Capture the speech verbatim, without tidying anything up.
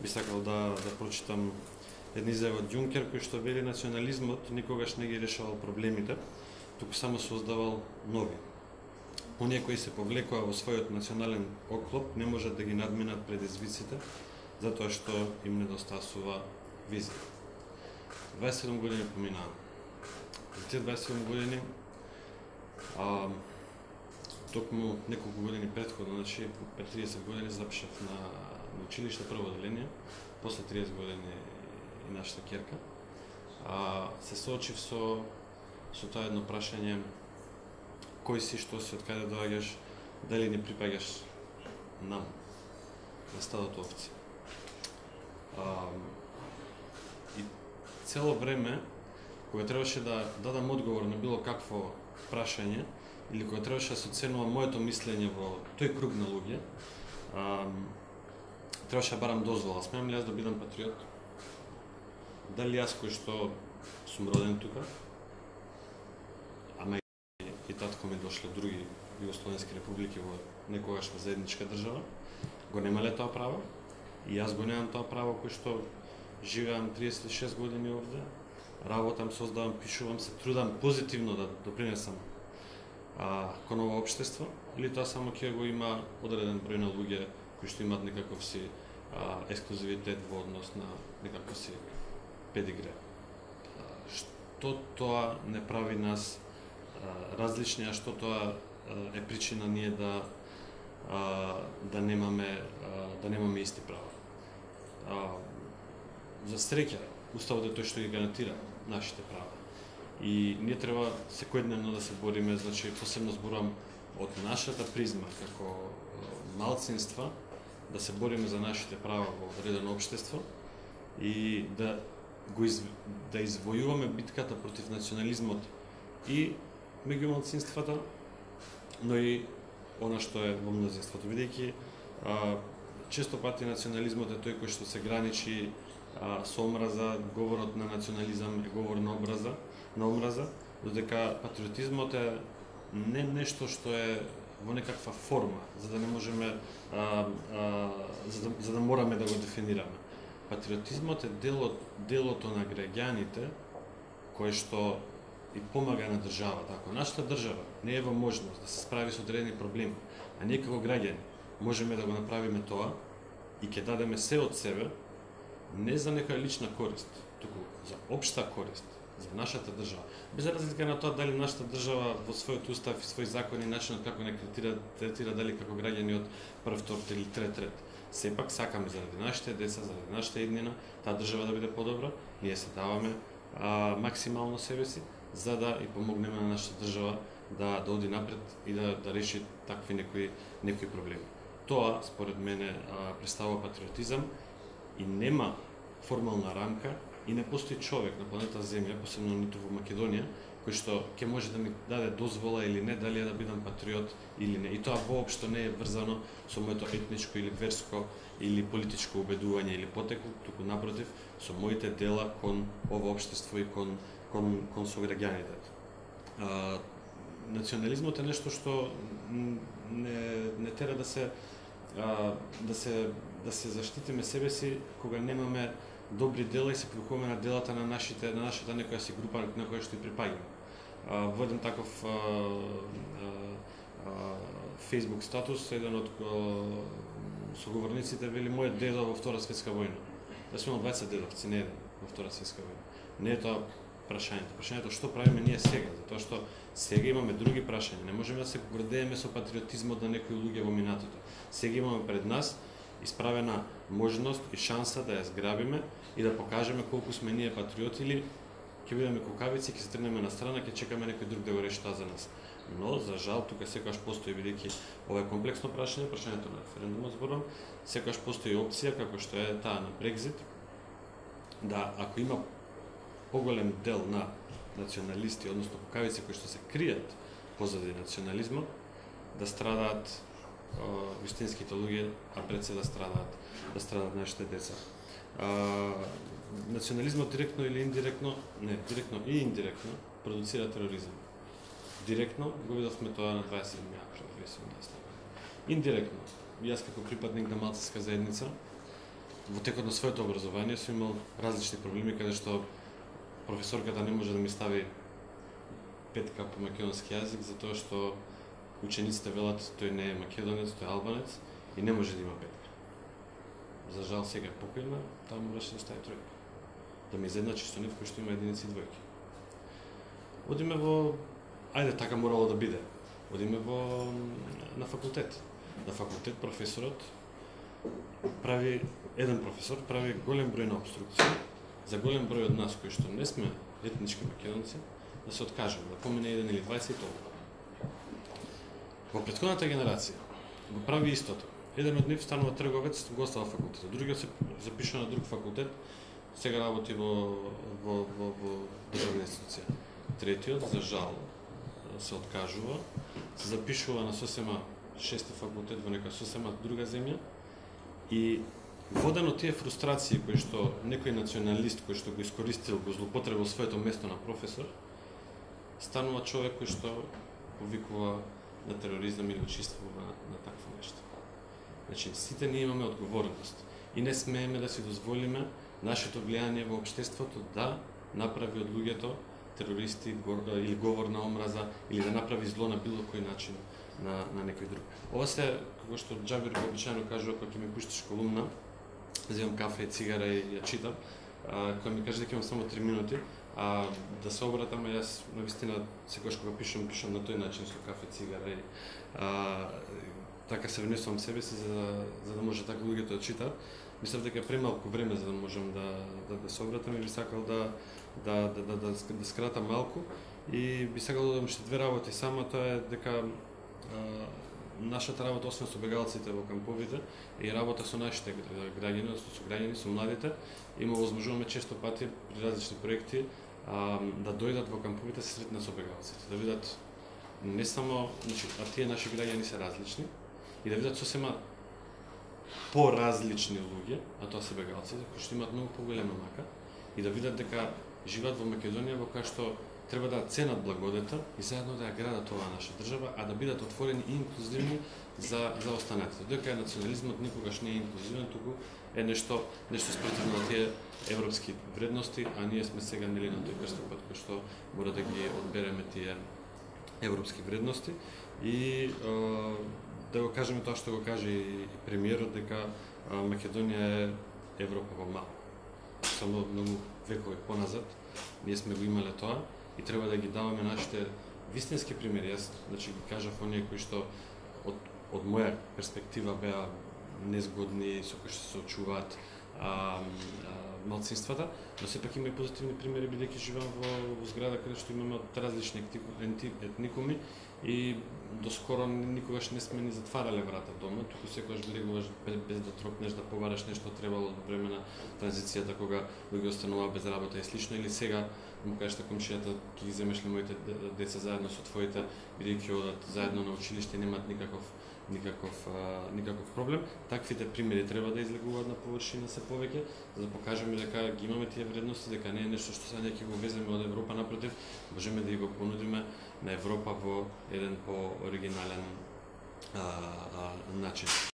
би сакал да, да прочитам една изјава од Џункер кој што вели национализмот никогаш не ги решавал проблемите, туку само создавал нови. Оние кои се повлекува во својот национален оклоп не можат да ги надминат предизвиците, затоа што им недостасува визија. дваесет и седум години поминаа. За тие дваесет и седум години, а, токму неколку години претходно, значи пред триесет години запишав на, на училиште прво одделение, после триесет години и нашата ќерка. А, се соочив со, со тоа едно прашање: кој си, што си, од каде доаѓаш, дали не припаѓаш нам, на стадото овци. А, и цело време, кога требаше да дадам одговор на било какво прашање, или кога требаше да се оценува моето мислење во тој круг на луѓе, а, требаше да барам дозвола. Смеам ли јас да бидам патриот? Дали јас кој што сум роден тука, ама и татко ми дошле други југословенски републики во некогашна заедничка држава, го немале тоа право, и јас го немам тоа право кој што живеам триесет и шест години овде, работам, создавам, пишувам, се трудам позитивно да допринесам а, кон ова општество, или тоа само ќе го има одреден број на луѓе кои што имаат некаков си а, ексклузивитет во однос на некаков си педигре. А, што тоа не прави нас а, различни, а што тоа а, е причина ние да а, да немаме а, да немаме исти права. А, за среќа, уставот е тој што ги гарантира нашите права. И ние треба секојдневно да се бориме, значи посебно зборувам од нашата призма како малцинства, да се бориме за нашите права во одредено општество и да го из, да извојуваме битката против национализмот и меѓу малцинствата, но и она што е во мнозинството, бидејќи често пати национализмот е тој кој што се граничи а, со омраза, говорот на национализам е говор на образа, на омраза, додека патриотизмот е не нешто што е во некаква форма, за да не можеме а, а, за, да, за да мораме да го дефинираме. Патриотизмот е делот, делото на граѓаните кој што и помага на државата. Ако нашата држава не е во можност да се справи со одредени проблеми, а ние како граѓани можеме да го направиме тоа и ќе дадеме се од себе, не за некоја лична корист, туку за општа корист, за нашата држава. Без разлика на тоа дали нашата држава во својот устав и свој закони начинот како не третира, третира дали како граѓани од прв, втор или трет ред. Сепак сакаме заради нашите деца, заради нашата иднина, таа држава да биде подобра, ние се даваме а, максимално себе си, за да и помогнеме на нашата држава да, да оди напред и да, да реши такви некои, некои проблеми. Тоа, според мене, представува патриотизам и нема формална рамка и не постои човек на планета Земја, посебно ниту во Македонија, кој што ќе може да ми даде дозвола или не дали да бидам патриот или не. И тоа воопшто не е врзано со моето етничко или верско или политичко убедување или потекло, туку напротив, со моите дела кон ова општество и кон, кон, кон сограѓаните. А, национализмот е нешто што не, не тера да се а, да се да се заштитиме себе си кога немаме добри дела и се привлекуваме на делата на нашите на нашата некоја си група на која што и припаѓаме. Во еден таков а, а, а, Facebook статус еден од соговорниците вели мојот дедо во Втора светска војна. Јас имам дваесет дедовци, не еден во Втора светска војна. Не е тоа прашањето. Прашањето што правиме ние сега, затоа што сега имаме други прашања. Не можеме да се гордееме со патриотизмот на некои луѓе во минатото. Сега имаме пред нас исправена можност и шанса да ја зграбиме и да покажеме колку сме ние патриоти, или ќе бидеме кукавици, ќе се тргнеме на страна, ќе чекаме некој друг да го реши тоа за нас. Но за жал тука секогаш постои, бидејќи ова е комплексно прашање, прашањето на референдумот зборам, секогаш постои опција како што е таа на Брекзит, да ако има поголем дел на националисти, односно кукавици кои што се кријат позади национализмот, да страдаат вистинските луѓе, а пред се да страдаат, да страдаат нашите деца. А, национализмот директно или индиректно, не, директно и индиректно продуцира тероризам. Директно го видовме тоа на дваесет и седми април две тисячи и седумнаесета година. Индиректно, јас како припадник на малцинска заедница, во текот на своето образование сум имал различни проблеми каде што професорката не може да ми стави петка по македонски јазик затоа што учениците велат тој не е македонец, тој е албанец и не може да има петка. За жал сега покојна, таму мораше да стави тројка. Да ми изедначи со нив кој што има единици и двојки. Одиме во, ајде така морало да биде. Одиме во на факултет. На факултет професорот прави еден професор прави голем број на обструкции за голем број од нас кои што не сме етнички македонци да се откажеме, да помине еден или дваесет и толку. Во претходната генерација го прави истото. Еден од нив станува трговец, го остава факултетот. Другиот се запишува на друг факултет, сега работи во во во во државна институција. Третиот за жал се откажува, се запишува на сосема шести факултет во нека сосема друга земја и воден од тие фрустрации кои што некој националист кој што го искористил, го злоупотребил своето место на професор, станува човек кој што повикува на тероризам или учествува на такво нешто. Значи, сите ние имаме одговорност и не смееме да си дозволиме нашето влијание во општеството да направи од луѓето терористи или говор на омраза или да направи зло на било кој начин на, на некој друг. Ова се, како што Џабир обичајно кажува, кога ќе ми пуштиш колумна, земам кафе и цигара и ја читам, кога ми каже дека имам само три минути, а да се обратам, јас навистина секогаш кога пишам, пишам на тој начин со кафе, цигара и а, така се внесувам себе си за да, за да може така луѓето да читаат. Мислам дека е премалку време за да можам да да, да се обратам и би сакал да да да да, да, да скратам малку и би сакал да додам уште две работи. Само тоа е дека а, нашата работа, освен со бегалците во камповите, и работа со нашите граѓани, со граѓани, со младите, има возможуваме често пати при различни проекти а, да дојдат во камповите се сретнат со бегалците, да видат не само, значи, а тие наши граѓани се различни и да видат сосема поразлични луѓе, а тоа се бегалците, кои што имаат многу поголема мака, и да видат дека живеат во Македонија во која што треба да ценат благодета и заедно да ја градат оваа наша држава, а да бидат отворени и инклузивни за за останатите. Дека национализмот никогаш не е инклузивен, туку е нешто нешто спротивно на тие европски вредности, а ние сме сега нели на тој прстапот кој што мора да ги одбереме тие европски вредности и а, да го кажеме тоа што го каже и премиерот, дека а, Македонија е Европа во мал. Само многу векови поназад ние сме го имале тоа и треба да ги даваме нашите вистински примери. Јас, значи, ги кажав оние кои што од, од моја перспектива беа незгодни, со кои што се очуваат а, а, малцинствата, но сепак има и позитивни примери, бидејќи живеам во, во зграда каде што имаме од различни етникуми и доскоро никогаш не сме ни затварале врата дома, туку секогаш влегуваш без, без да тропнеш, да побараш нешто требало во време на транзицијата кога луѓе останува без работа и слично, или сега му кажеш на комшијата ќе ги земеш ли моите деца заедно со твоите, бидејќи одат заедно на училиште, немаат никаков никаков а, никаков проблем. Таквите примери треба да излегуваат на површина се повеќе, за да покажеме дека ги имаме тие вредности, дека не е нешто што сега ќе го веземе од Европа, напротив, можеме да го понудиме на Европа во еден по оригинален а, а, начин.